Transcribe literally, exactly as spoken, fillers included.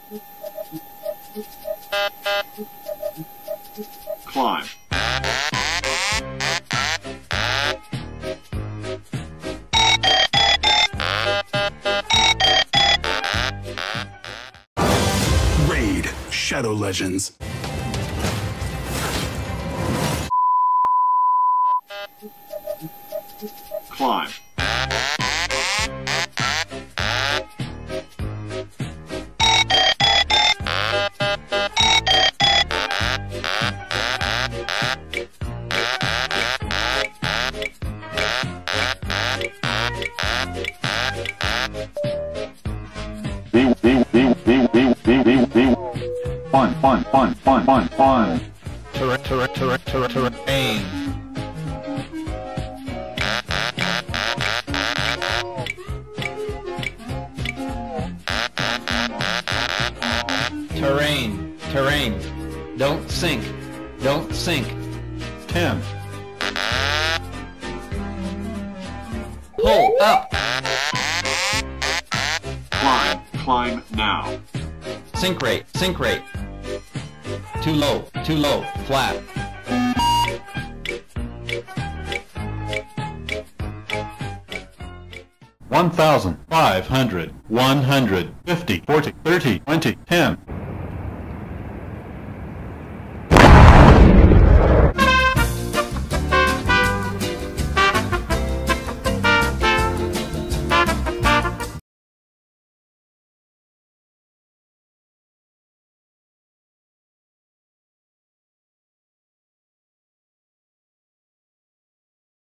Climb. Raid Shadow Legends. Climb. Fun, fun, fun, fun, fun, fun. Terrain, terrain, terrain, terrain, terrain. Terrain, terrain. Don't sink, don't sink. Ten. Pull up. Climb. Climb now. Sink rate, sink rate. Too low, too low, flat. One thousand five hundred, one hundred fifty, forty, thirty, twenty, ten.